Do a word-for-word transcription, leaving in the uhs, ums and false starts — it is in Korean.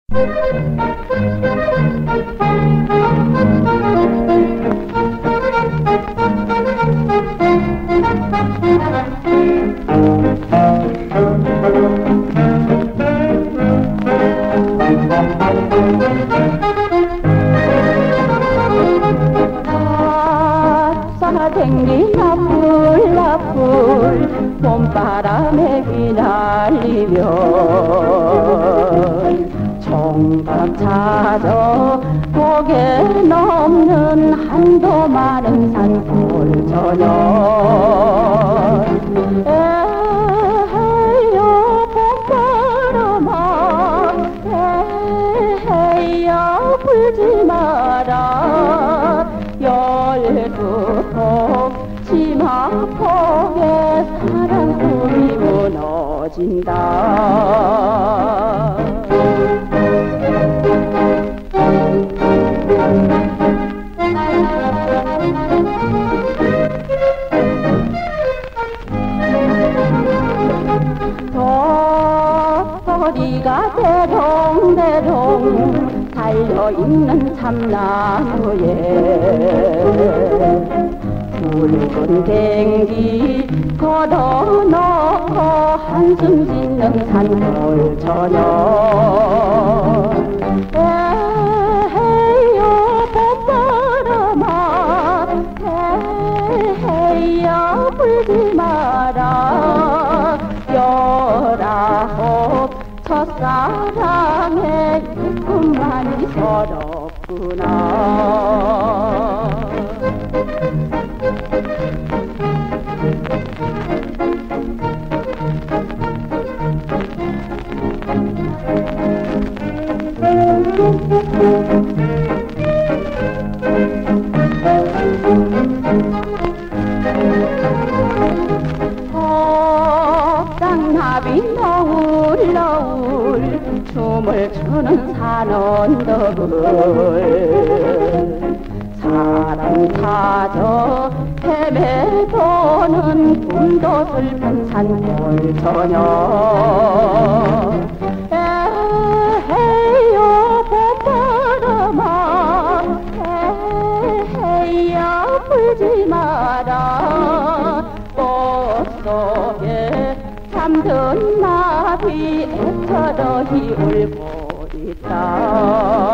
댕긴 나풀 나풀 봄바람에 휘날리며 총각 찾아 고개 넘는 한도 많은 산골 저녁 에헤요 봄바람아 에헤요 불지 마라 열두 폭 치마폭에 사랑 꿈이 무너진다. 도토리가 대롱대롱 달려있는 참나무에 붉은 댕기 걸어놓고 한숨 짓는 산골 저녁 에헤요 봄바람아 에헤요 불지 마라 열아홉 첫사랑의 꿈만이 서럽구나. 땅나비 너울너울 춤을 추는 산언덕을 사랑 찾아 헤매도는 꿈도 슬픈 산골 저녁 에헤요 봄바람아 에헤요 불지 마라 꽃 속에 잠든 나비 애처러이 울고 있다.